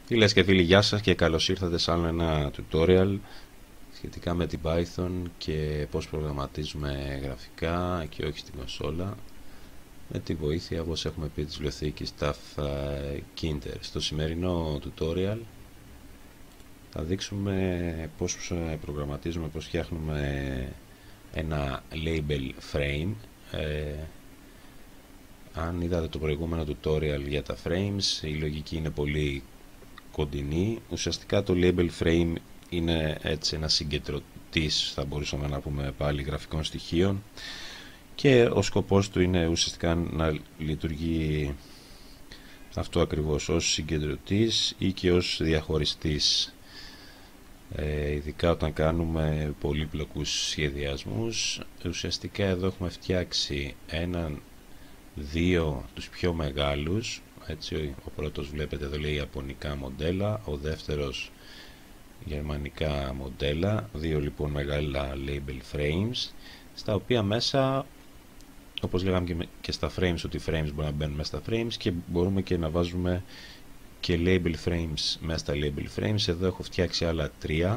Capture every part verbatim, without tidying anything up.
Φίλες και φίλοι, γεια σας και καλώς ήρθατε σε άλλο ένα tutorial σχετικά με την Python και πώς προγραμματίζουμε γραφικά και όχι στην κονσόλα με τη βοήθεια, όπως έχουμε πει, της βιβλιοθήκης TUFKinter. Στο σημερινό tutorial θα δείξουμε πώς προγραμματίζουμε, πώς φτιάχνουμε ένα label frame. ε, αν είδατε το προηγούμενο tutorial για τα frames, η λογική είναι πολύ κοντινή. Ουσιαστικά το label frame είναι έτσι ένα συγκεντρωτής, θα μπορούσαμε να πούμε πάλι, γραφικών στοιχείων, και ο σκοπός του είναι ουσιαστικά να λειτουργεί αυτό ακριβώς, ως συγκεντρωτής ή και ως διαχωριστής, ε, ειδικά όταν κάνουμε πολύπλοκους σχεδιασμούς. Ουσιαστικά εδώ έχουμε φτιάξει έναν, δύο τους πιο μεγάλους. Έτσι, ο πρώτος βλέπετε εδώ λέει ιαπωνικά μοντέλα, ο δεύτερος γερμανικά μοντέλα, δύο λοιπόν μεγάλα label frames, στα οποία μέσα, όπως λέγαμε και στα frames, ότι frames μπορούν να μπαίνουν μέσα στα frames και μπορούμε και να βάζουμε και label frames μέσα στα label frames. Εδώ έχω φτιάξει άλλα τρία,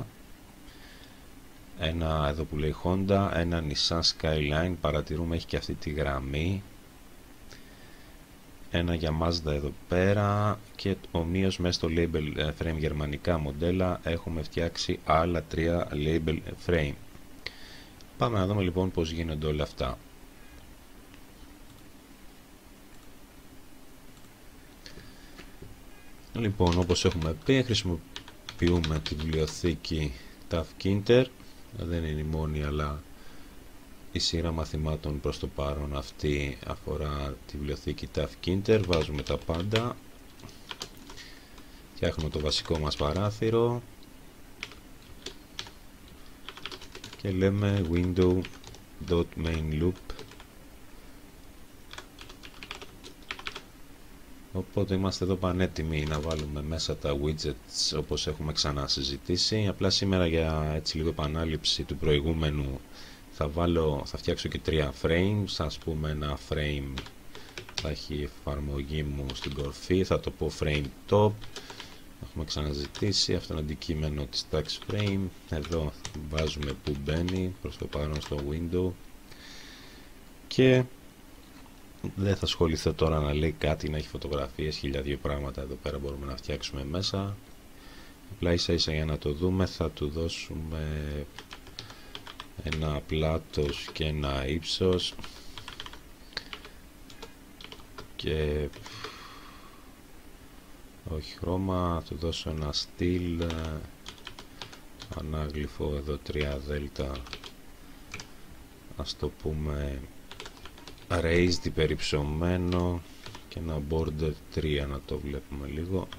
ένα εδώ που λέει Honda, ένα Nissan Skyline, παρατηρούμε έχει και αυτή τη γραμμή, ένα για Mazda εδώ πέρα, και ομοίως μέσα στο label frame γερμανικά μοντέλα έχουμε φτιάξει άλλα τρία label frame. Πάμε να δούμε λοιπόν πώς γίνονται όλα αυτά. Λοιπόν, όπως έχουμε πει, χρησιμοποιούμε τη βιβλιοθήκη TUFKinter. Δεν είναι η μόνη, αλλά η σειρά μαθημάτων προς το παρόν αυτή αφορά τη βιβλιοθήκη TUFKinter. Βάζουμε τα πάντα, φτιάχνουμε το βασικό μας παράθυρο και λέμε window.mainLoop. Οπότε είμαστε εδώ πανέτοιμοι να βάλουμε μέσα τα widgets, όπως έχουμε ξανασυζητήσει. Απλά σήμερα, για έτσι λίγο επανάληψη του προηγούμενου, θα, βάλω, θα φτιάξω και τρία frames. Ας πούμε ένα frame θα έχει η εφαρμογή μου στην κορφή, θα το πω frame top. Έχουμε ξαναζητήσει αυτό το αντικείμενο της tax frame. Εδώ βάζουμε που μπαίνει προς το παρόν στο window, και δεν θα ασχοληθώ τώρα να λέει κάτι, να έχει φωτογραφίες, χίλια δύο πράγματα εδώ πέρα μπορούμε να φτιάξουμε μέσα. Απλά ίσα ίσα για να το δούμε θα του δώσουμε ένα πλάτος και ένα ύψος και όχι χρώμα, θα του δώσω ένα στυλ ανάγλυφο εδώ τρία δέλτα, ας το πούμε raised, υπερυψωμένο, και ένα border τρία, να το βλέπουμε λίγο.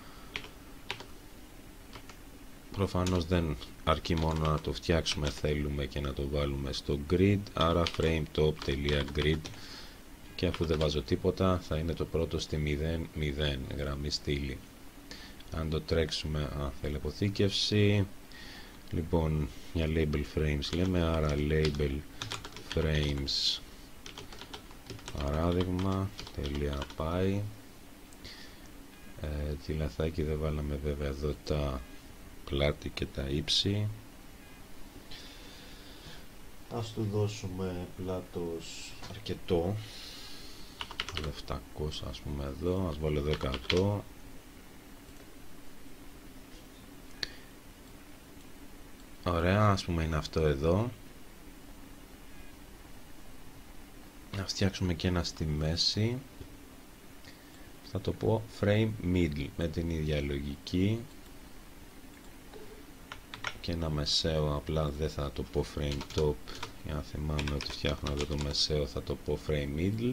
Προφανώς δεν αρκεί μόνο να το φτιάξουμε, θέλουμε και να το βάλουμε στο grid, άρα frame top.grid, και αφού δεν βάζω τίποτα θα είναι το πρώτο στη μηδέν μηδέn γραμμή στήλη. Αν το τρέξουμε, α, θέλει αποθήκευση. Λοιπόν, για label frames λέμε, άρα label frames παράδειγμα τελεία πάει. ε, τι λαθάκι δεν βάλαμε βέβαια εδώ τα πλάτη και τα ύψη. Ας του δώσουμε πλάτος αρκετό, επτακόσια ας πούμε εδώ, ας βάλω εδώ εκατό. Ωραία, ας πούμε είναι αυτό εδώ. Να φτιάξουμε και ένα στη μέση, θα το πω frame middle με την ίδια λογική, και ένα μεσαίο, απλά δεν θα το πω frame top, για να θυμάμαι ότι φτιάχνω εδώ το μεσαίο, θα το πω frame middle.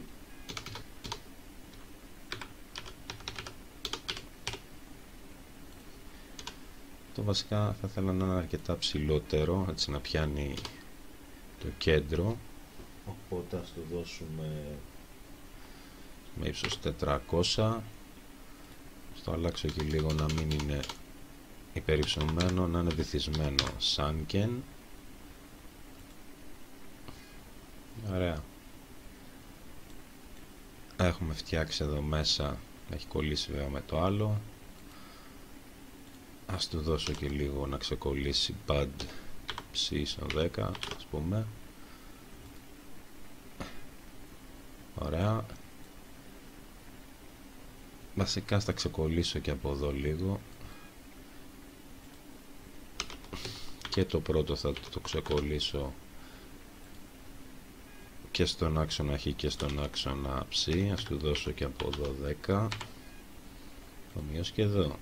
Το βασικά θα ήθελα να είναι αρκετά ψηλότερο, έτσι να πιάνει το κέντρο, οπότε ας το δώσουμε με ύψος τετρακόσια. Στο αλλάξω και λίγο να μην είναι υπερυψωμένο, να είναι βυθισμένο, sunken. Ωραία, έχουμε φτιάξει εδώ μέσα, έχει κολλήσει βέβαια με το άλλο. Ας του δώσω και λίγο να ξεκολλήσει pad ψ ίσον δέκα, ας πούμε. Ωραία. Βασικά θα ξεκολλήσω και από εδώ λίγο. Και το πρώτο θα το ξεκολλήσω και στον άξονα χ και στον άξονα ψ. Ας του δώσω και από εδώ δέκα. Ομοίως και εδώ.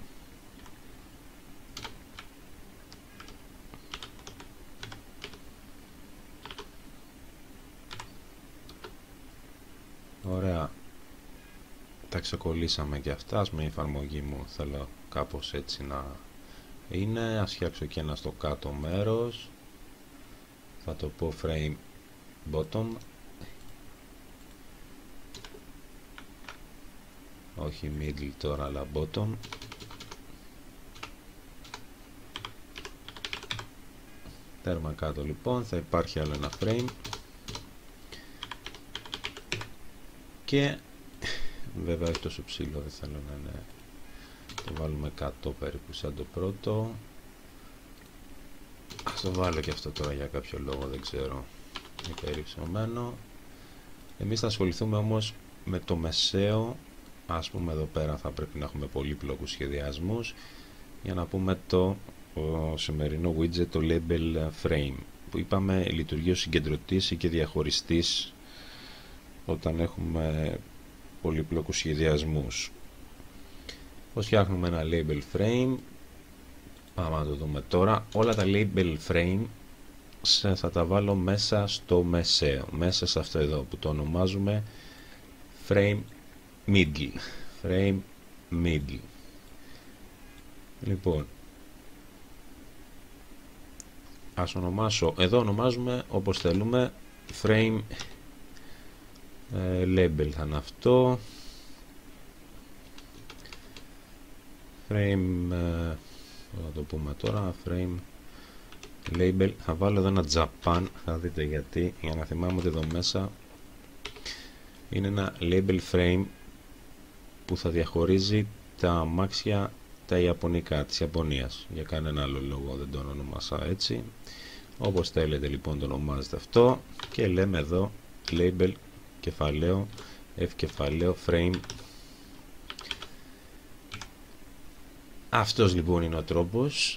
Ωραία. Τα ξεκολλήσαμε και αυτά. Με η εφαρμογή μου θέλω κάπως έτσι να είναι. Ας φτιάξω και ένα στο κάτω μέρος. Θα το πω frame bottom. Όχι middle τώρα, αλλά bottom. Τέρμα κάτω λοιπόν. Θα υπάρχει άλλο ένα frame. Και βέβαια όχι τόσο ψηλό, δεν θέλω να είναι. Το βάλουμε εκατό περίπου σαν το πρώτο. Ας το βάλω και αυτό τώρα για κάποιο λόγο, δεν ξέρω. Είναι περίψωμένο. Εμείς θα ασχοληθούμε όμως με το μεσαίο. Ας πούμε εδώ πέρα θα πρέπει να έχουμε πολύπλοκους σχεδιασμούς. Για να πούμε το ο σημερινό widget, το label frame, που είπαμε λειτουργεί ως συγκεντρωτής και διαχωριστής όταν έχουμε πολύπλοκους σχεδιασμούς. Πώς φτιάχνουμε ένα label frame? Πάμε να το δούμε τώρα. Όλα τα label frame θα τα βάλω μέσα στο μεσαίο, μέσα σε αυτό εδώ που το ονομάζουμε frame middle. Frame middle. Λοιπόν, ας ονομάσω, εδώ ονομάζουμε όπως θέλουμε, frame ε, label θα είναι αυτό. Frame, ε, θα το πούμε τώρα, frame label. Θα βάλω εδώ ένα Japan, θα δείτε γιατί, για να θυμάμαι ότι εδώ μέσα είναι ένα label frame που θα διαχωρίζει τα αμάξια τα ιαπωνικά της Ιαπωνίας. Για κανένα άλλο λόγο δεν τον ονομάσα έτσι. Όπως θέλετε λοιπόν το ονομάζετε αυτό και λέμε εδώ label κεφαλαίο F κεφαλαίο frame. Αυτός λοιπόν είναι ο τρόπος.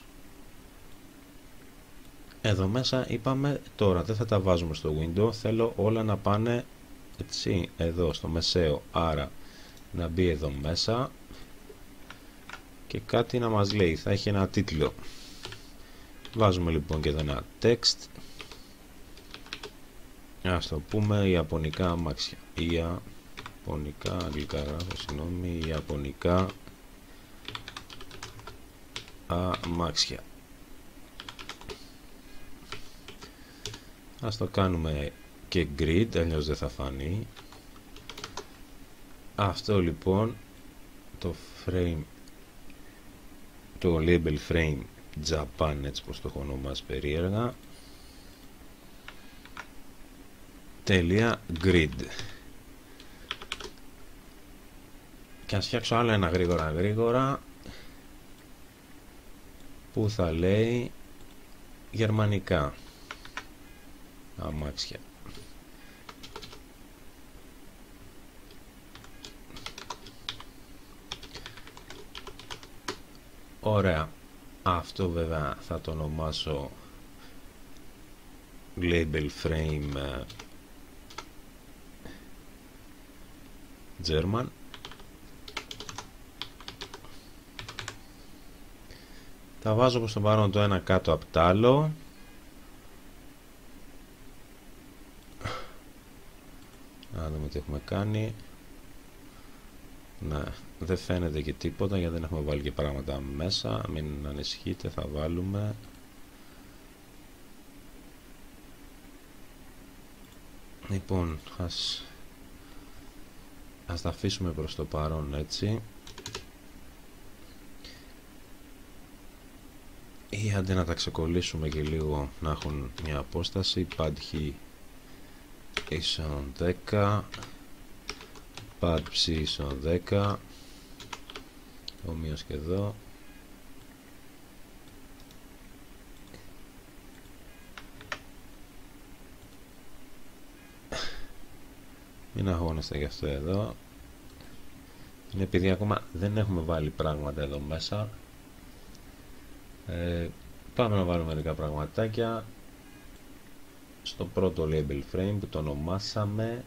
Εδώ μέσα είπαμε τώρα δεν θα τα βάζουμε στο window, θέλω όλα να πάνε έτσι εδώ στο μεσαίο, άρα να μπει εδώ μέσα και κάτι να μας λέει, θα έχει ένα τίτλο. Βάζουμε λοιπόν και εδώ ένα text, ας το πούμε ιαπωνικά αμάξια, ιαπωνικά, αγγλικά γράφω, συγγνώμη, ιαπωνικά αμάξια. Ας το κάνουμε και grid, αλλιώς δεν θα φανεί. Αυτό λοιπόν το frame, το label frame Japan, έτσι πως το έχω ονομάσει περίεργα, τελεία grid. Και ας φτιάξω άλλο ένα γρήγορα γρήγορα που θα λέει γερμανικά αμάξια. Ωραία. Αυτό βέβαια θα το ονομάσω label frame German. Τα βάζω προς το παρόν το ένα κάτω από το άλλο. Να δούμε τι έχουμε κάνει. Ναι, δεν φαίνεται και τίποτα γιατί δεν έχουμε βάλει και πράγματα μέσα. Μην ανησυχείτε, θα βάλουμε. Λοιπόν, ας, ας τα αφήσουμε προς το παρόν έτσι. Ή αντί να τα ξεκολλήσουμε και λίγο να έχουν μια απόσταση, pad χ ίσον δέκα, pad ψ ίσον δέκα, ομοίως και εδώ. Μην αγχώνεστε γι' αυτό εδώ. Είναι επειδή ακόμα δεν έχουμε βάλει πράγματα εδώ μέσα. ε, Πάμε να βάλουμε μερικά πραγματάκια στο πρώτο label frame που το ονομάσαμε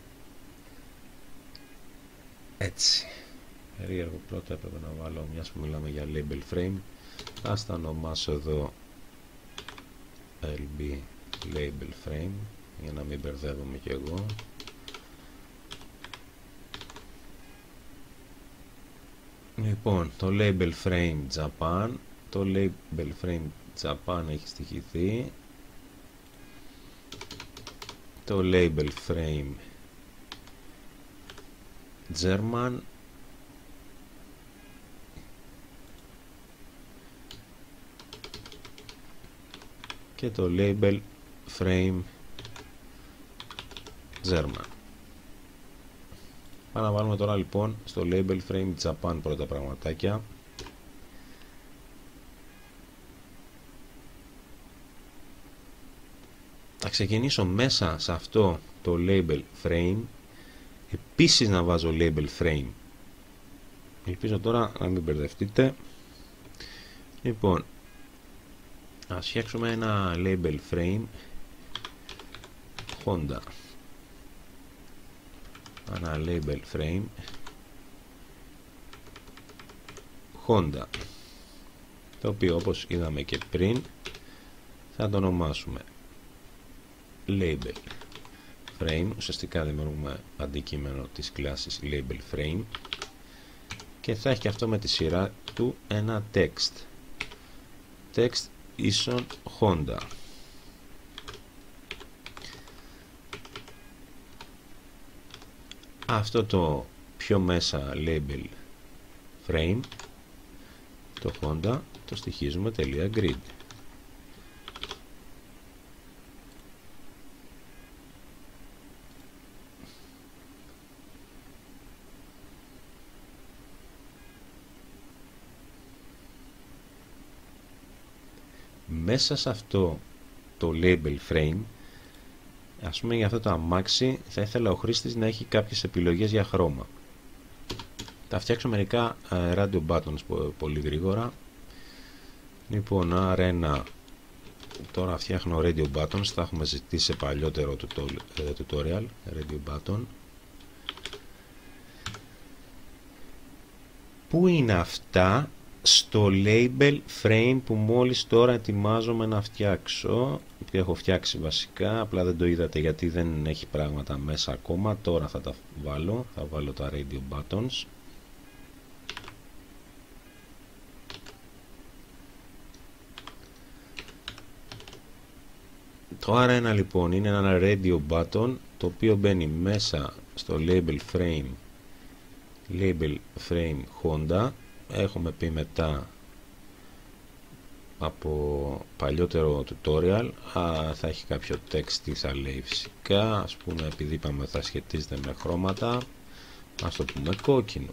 έτσι. Περίεργο, πρώτα έπρεπε να βάλω, μιας που μιλάμε για label frame, ας τα ονομάσω εδώ ελ μπι label frame για να μην μπερδεύομαι κι εγώ. Λοιπόν, το label frame Japan, το label frame Japan έχει στοιχηθεί, το label frame German και το label frame German. Πάμε να βάλουμε τώρα λοιπόν στο label frame Japan πρώτα πραγματάκια. Θα ξεκινήσω μέσα σε αυτό το label frame επίσης να βάζω label frame. Ελπίζω τώρα να μην μπερδευτείτε. Λοιπόν, ας φτιάξουμε ένα label frame Honda, ένα label frame Honda, το οποίο όπως είδαμε και πριν θα το ονομάσουμε label frame. Ουσιαστικά δημιουργούμε αντικείμενο της κλάσης label frame και θα έχει και αυτό με τη σειρά του ένα text text ίσον Honda. Αυτό το πιο μέσα label frame, το Honda, το στοιχίζουμε τελεία grid. Μέσα σε αυτό το label frame, ας πούμε για αυτό το αμάξι, θα ήθελα ο χρήστης να έχει κάποιες επιλογές για χρώμα. Θα φτιάξω μερικά uh, radio buttons πολύ γρήγορα. Λοιπόν, αρ ένα, τώρα φτιάχνω radio buttons, θα έχουμε ζητήσει σε παλιότερο tutorial radio button. Πού είναι αυτά? Στο label frame που μόλις τώρα ετοιμάζομαι να φτιάξω, που έχω φτιάξει βασικά, απλά δεν το είδατε γιατί δεν έχει πράγματα μέσα ακόμα. Τώρα θα τα βάλω, θα βάλω τα radio buttons. Το αρ ένα λοιπόν είναι ένα radio button το οποίο μπαίνει μέσα στο label frame label frame Honda. Έχουμε πει μετά από παλιότερο tutorial, α, θα έχει κάποιο text, τι θα λέει φυσικά, ας πούμε επειδή είπαμε θα σχετίζεται με χρώματα, ας το πούμε κόκκινο,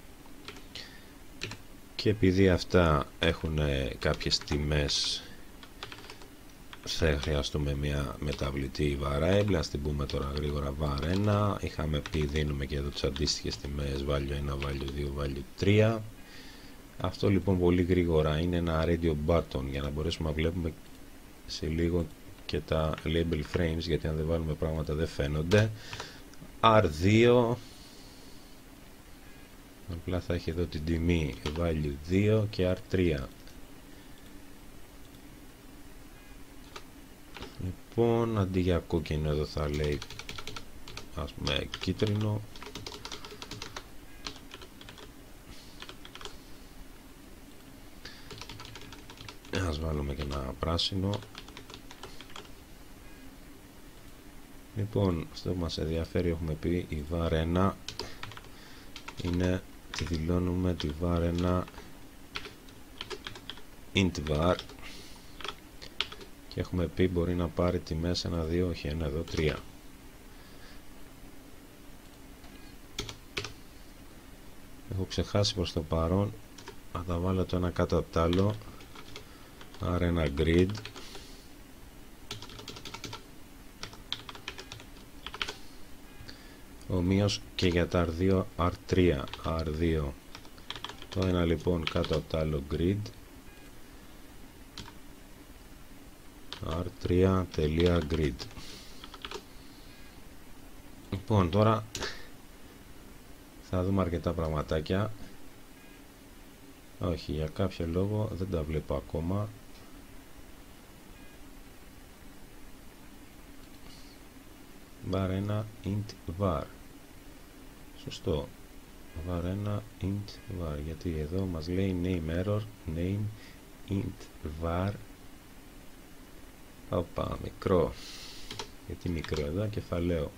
και επειδή αυτά έχουν κάποιες τιμές θα χρειαστούμε μια μεταβλητή variable, ας την πούμε τώρα γρήγορα var ένα. Είχαμε πει δίνουμε και εδώ τις αντίστοιχες τιμές value ένα, value δύο, value τρία. Αυτό λοιπόν πολύ γρήγορα είναι ένα radio button για να μπορέσουμε να βλέπουμε σε λίγο και τα label frames, γιατί αν δεν βάλουμε πράγματα δεν φαίνονται. αρ δύο, απλά θα έχει εδώ την τιμή value δύο, και αρ τρία. Λοιπόν, αντί για κόκκινο εδώ θα λέει ας πούμε κίτρινο. Ας βάλουμε και ένα πράσινο. Λοιπόν, αυτό που μας ενδιαφέρει, έχουμε πει η var ένα είναι, τη δηλώνουμε τη var ένα int var, και έχουμε πει μπορεί να πάρει τιμές ένα, δύο, όχι ένα, εδώ, τρία. Έχω ξεχάσει προς το παρόν να τα βάλω το ένα κάτω από το άλλο. Άρα ένα grid, Ομοίως και για τα αρ δύο, αρ τρία, αρ δύο. Το ένα λοιπόν κάτω από το άλλο grid. αρ τρία.grid. Λοιπόν, τώρα θα δούμε αρκετά πραγματάκια. Όχι, για κάποιο λόγο δεν τα βλέπω ακόμα. var ένα int var. Σωστό. var ένα int var. Γιατί εδώ μας λέει name error, name int var. Οπα, μικρό. Γιατί μικρό εδώ, κεφαλαίο.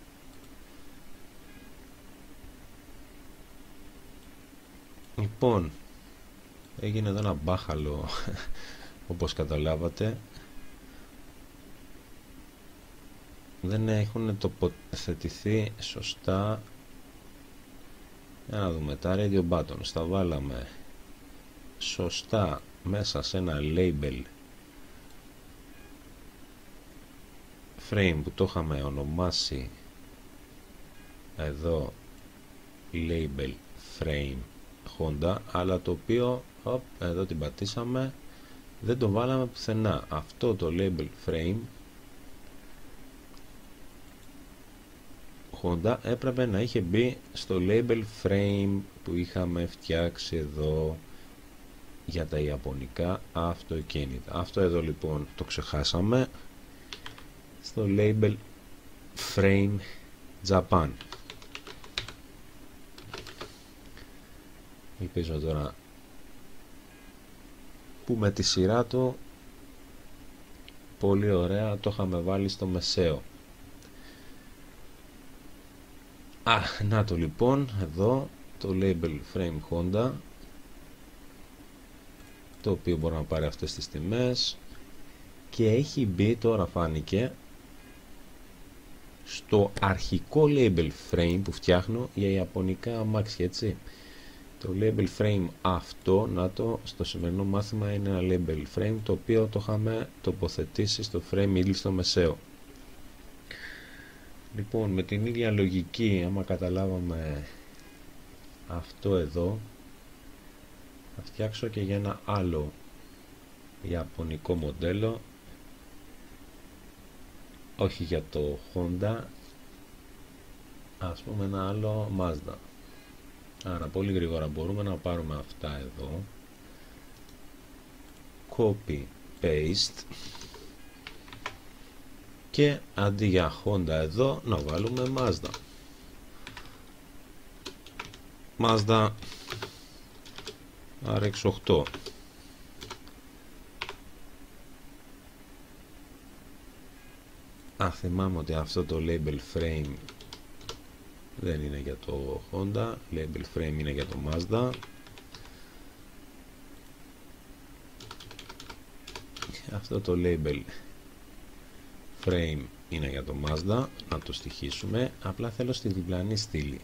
Λοιπόν, έγινε εδώ ένα μπάχαλο όπως καταλάβατε. Δεν έχουν τοποθετηθεί σωστά. Για να δούμε τα radio buttons. Τα βάλαμε σωστά μέσα σε ένα label frame που το είχαμε ονομάσει εδώ label frame Honda, αλλά το οποίο οπ, εδώ την πατήσαμε, δεν το βάλαμε πουθενά. Αυτό το label frame Honda έπρεπε να είχε μπει στο label frame που είχαμε φτιάξει εδώ για τα ιαπωνικά αυτοκίνητα. Αυτό εδώ λοιπόν το ξεχάσαμε στο label frame Japan. Ελπίζω τώρα που με τη σειρά του πολύ ωραία το είχαμε βάλει στο μεσαίο. Α, να το λοιπόν εδώ το label frame Honda, το οποίο μπορεί να πάρει αυτές τις τιμές και έχει μπει, τώρα φάνηκε, στο αρχικό label frame που φτιάχνω για ιαπωνικά αμάξια, έτσι. Το label frame αυτό, να το, στο σημερινό μάθημα είναι ένα label frame το οποίο το είχαμε τοποθετήσει στο frame middle στο μεσαίο. Λοιπόν, με την ίδια λογική, άμα καταλάβαμε αυτό εδώ, θα φτιάξω και για ένα άλλο ιαπωνικό μοντέλο, όχι για το Honda, ας πούμε ένα άλλο Mazda. Άρα πολύ γρήγορα μπορούμε να πάρουμε αυτά εδώ, copy paste, και αντί για Honda εδώ να βάλουμε Mazda. Mazda αρ εξ οκτώ. Α, θυμάμαι ότι αυτό το label frame δεν είναι για το Honda, label frame είναι για το Mazda. Αυτό το label frame είναι για το Mazda, να το στοιχίσουμε. Απλά θέλω στη διπλανή στήλη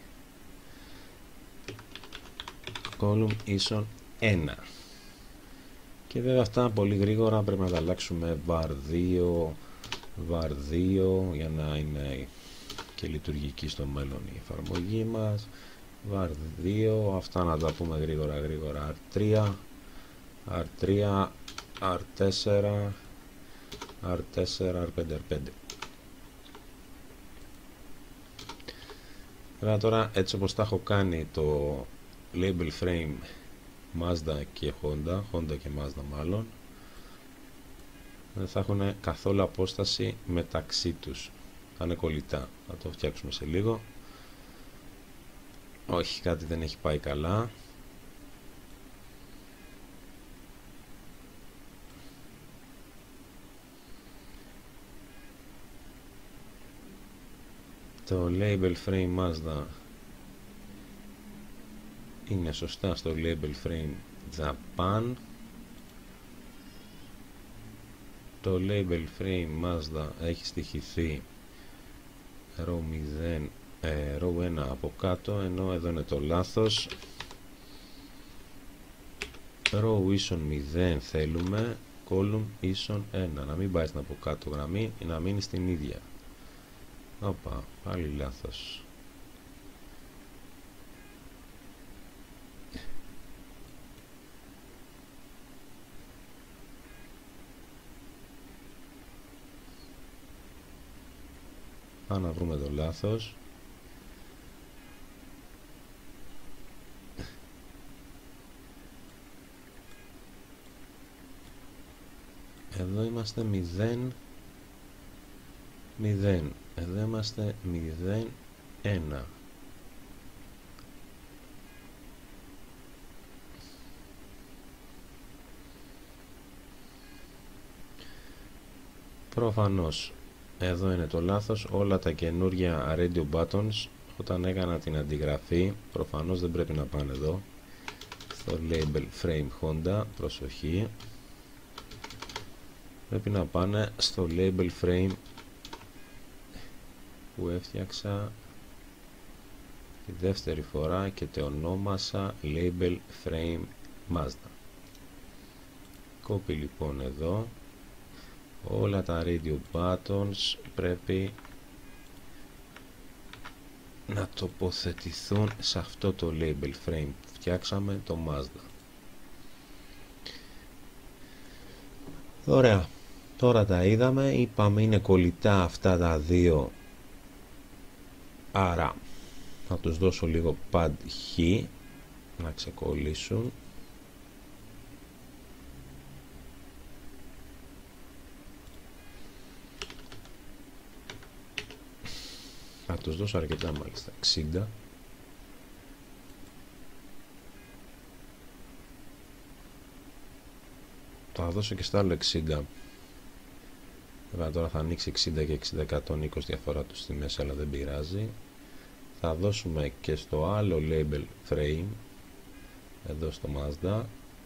column ίσον ένα. Και βέβαια αυτά πολύ γρήγορα πρέπει να τα αλλάξουμε var δύο, var δύο για να είναι και λειτουργική στο μέλλον η εφαρμογή μας. var δύο, αυτά να τα πούμε γρήγορα γρήγορα. αρ τρία, αρ τρία, αρ τέσσερα, αρ τέσσερα, αρ πέντε, αρ πέντε. Βέβαια τώρα έτσι όπως τα έχω κάνει το label frame Mazda και Honda, Honda και Mazda μάλλον, δεν θα έχουν καθόλου απόσταση μεταξύ τους, θα είναι κολλητά. Θα το φτιάξουμε σε λίγο. Όχι, κάτι δεν έχει πάει καλά. Το label frame Mazda είναι σωστά στο label frame Japan. Το label frame Mazda έχει στοιχηθεί row μηδέν, ε, row ένα από κάτω, ενώ εδώ είναι το λάθος. Row ίσον μηδέν θέλουμε, column ίσον ένα, να μην πάει στην από κάτω γραμμή, να μείνει στην ίδια. Όπα, πάλι λάθος. Πάμε να βρούμε το λάθος. Εδώ είμαστε μηδέν μηδέν. Εδώ είμαστε μηδέν ένα. Προφανώς εδώ είναι το λάθος. Όλα τα καινούργια radio buttons όταν έκανα την αντιγραφή προφανώς δεν πρέπει να πάνε εδώ στο label frame Honda. Προσοχή, πρέπει να πάνε στο label frame που έφτιαξα τη δεύτερη φορά και το ονόμασα label frame Mazda. Κόπη λοιπόν εδώ. Όλα τα radio buttons πρέπει να τοποθετηθούν σε αυτό το label frame που φτιάξαμε το Mazda. Ωραία, τώρα τα είδαμε, είπαμε είναι κολλητά αυτά τα δύο, άρα θα τους δώσω λίγο pad χ να ξεκολλήσουν. Θα τους δώσω αρκετά, μάλιστα εξήντα. Θα δώσω και στο άλλο εξήντα. Βέβαια τώρα θα ανοίξει εξήντα και εξήντα, εκατόν είκοσι διαφορά τους στη μέση, αλλά δεν πειράζει. Θα δώσουμε και στο άλλο label frame, εδώ στο Mazda,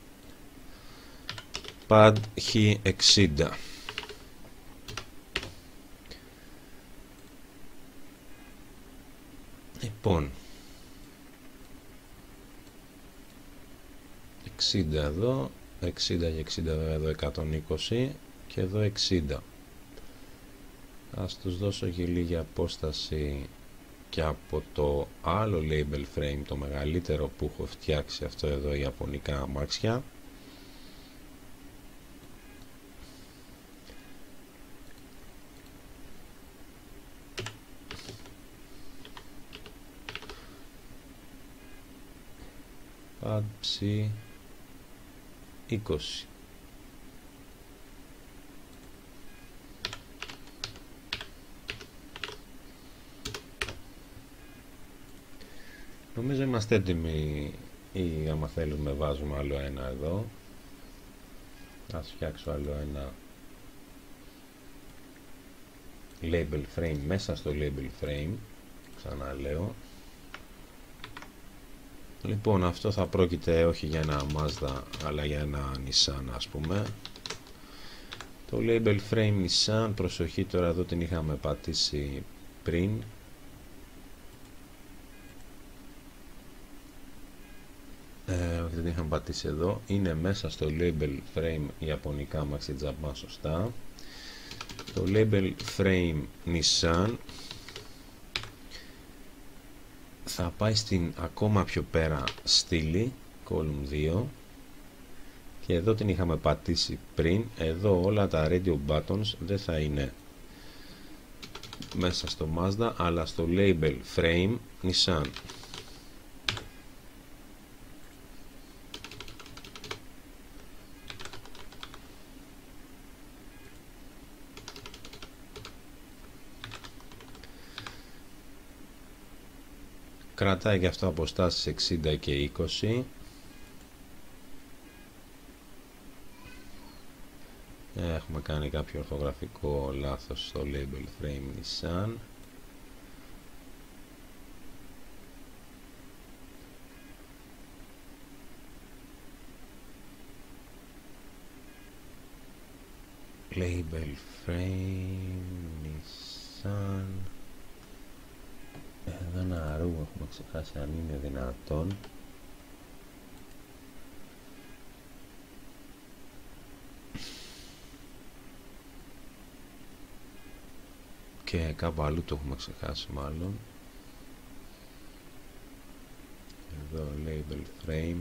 pad χ εξήντα. Λοιπόν, εξήντα εδώ, εξήντα και εξήντα εδώ, εκατόν είκοσι και εδώ εξήντα. Ας τους δώσω και λίγη απόσταση και από το άλλο label frame, το μεγαλύτερο που έχω φτιάξει, αυτό εδώ, ιαπωνικά αμάξια. Pad ψ είκοσι. Νομίζω είμαστε έτοιμοι, ή άμα θέλουμε βάζουμε άλλο ένα εδώ. Ας φτιάξω άλλο ένα label frame μέσα στο label frame, ξαναλέω. Λοιπόν, αυτό θα πρόκειται όχι για ένα Mazda αλλά για ένα Nissan, ας πούμε. Το label frame Nissan, προσοχή τώρα, εδώ την είχαμε πατήσει πριν. Ε, όχι, δεν την είχαμε πατήσει εδώ. Είναι μέσα στο label frame ιαπωνικά αμάξι Japan, σωστά. Το label frame Nissan θα πάει στην ακόμα πιο πέρα στήλη, column δύο, και εδώ την είχαμε πατήσει πριν. Εδώ όλα τα radio buttons δεν θα είναι μέσα στο Mazda αλλά στο label frame Nissan. Κρατάει και αυτό αποστάσεις εξήντα και είκοσι. Έχουμε κάνει κάποιο ορθογραφικό λάθος στο label frame Nissan. Label frame Nissan. Εδώ ένα ρου έχουμε ξεχάσει, αν είναι δυνατόν. Και κάπου αλλού το έχουμε ξεχάσει μάλλον. Εδώ label frame,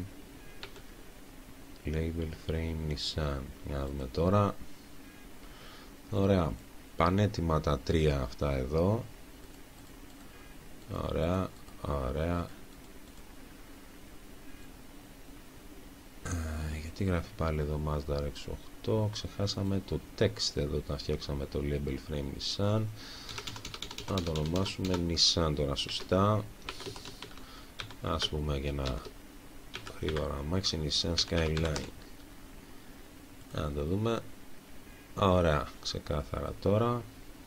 label frame Nissan. Για να δούμε τώρα. Ωραία, πανέτοιμα τα τρία αυτά εδώ. Ωραία, ωραία. Ε, γιατί γράφει πάλι εδώ Mazda αρ εξ οκτώ? Ξεχάσαμε το text εδώ όταν φτιάξαμε το label frame Nissan. Να το ονομάσουμε Nissan τώρα σωστά. Ας πούμε για να γρήγορα αμάξι Nissan Skyline. Να το δούμε. Ωραία, ξεκάθαρα τώρα.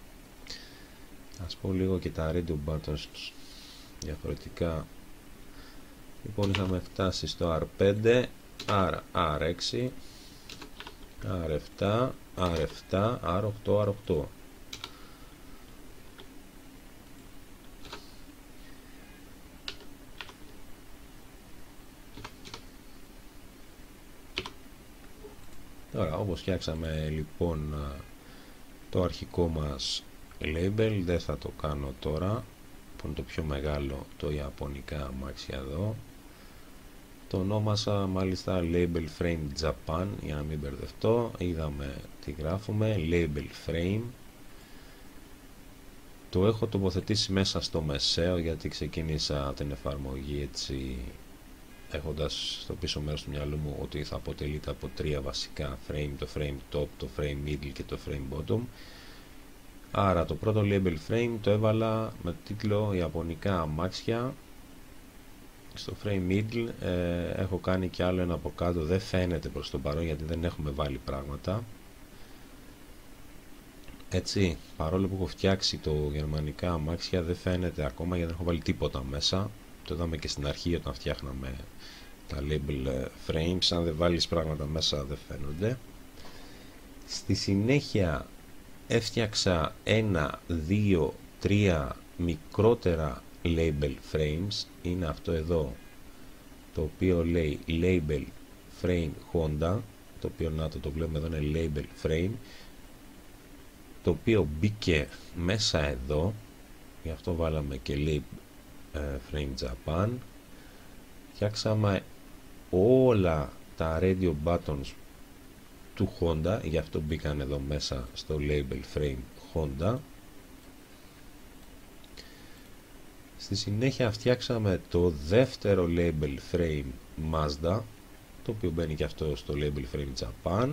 Ας πω λίγο και τα radio buttons διαφορετικά. Λοιπόν, είχαμε φτάσει στο αρ πέντε, άρα αρ έξι, αρ επτά, αρ επτά, αρ οκτώ, αρ οκτώ. Τώρα, όπως φτιάξαμε λοιπόν το αρχικό μας label, δεν θα το κάνω τώρα, που είναι το πιο μεγάλο, το ιαπωνικά αμάξια εδώ. Το ονόμασα μάλιστα Label Frame Japan για να μην μπερδευτώ. Είδαμε τι γράφουμε, Label Frame. Το έχω τοποθετήσει μέσα στο μεσαίο γιατί ξεκίνησα την εφαρμογή έτσι, έχοντας στο πίσω μέρος του μυαλού μου ότι θα αποτελείται από τρία βασικά frame, το frame top, το frame middle και το frame bottom. Άρα το πρώτο label frame το έβαλα με τίτλο Ιαπωνικά αμάξια. Στο frame middle ε, έχω κάνει και άλλο ένα από κάτω, δεν φαίνεται προς το παρόν γιατί δεν έχουμε βάλει πράγματα. Έτσι, παρόλο που έχω φτιάξει το γερμανικά αμάξια δεν φαίνεται ακόμα γιατί δεν έχω βάλει τίποτα μέσα. Το είδαμε και στην αρχή όταν φτιάχναμε τα label frames, αν δεν βάλεις πράγματα μέσα δεν φαίνονται. Στη συνέχεια έφτιαξα ένα, δύο, τρία μικρότερα label frames. Είναι αυτό εδώ το οποίο λέει label frame Honda, το οποίο να το, το βλέπουμε εδώ είναι label frame, το οποίο μπήκε μέσα εδώ, γι' αυτό βάλαμε και label frame Japan. Φτιάξαμε όλα τα radio buttons του Honda, γι' αυτό μπήκαν εδώ μέσα στο label frame Honda. Στη συνέχεια φτιάξαμε το δεύτερο label frame Mazda, το οποίο μπαίνει και αυτό στο label frame Japan.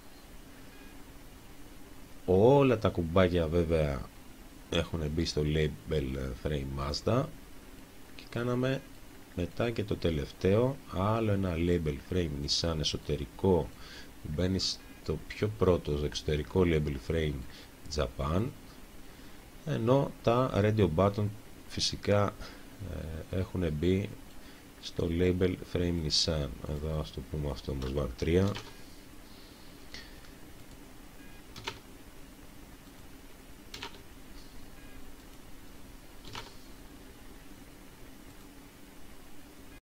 Όλα τα κουμπάκια βέβαια έχουν μπει στο label frame Mazda και κάναμε μετά και το τελευταίο άλλο ένα label frame Nissan εσωτερικό που μπαίνει στο πιο πρώτο εξωτερικό label frame Japan, ενώ τα radio button φυσικά ε, έχουν μπει στο label frame Nissan. Εδώ ας το πούμε αυτό όμως βαρ τρία.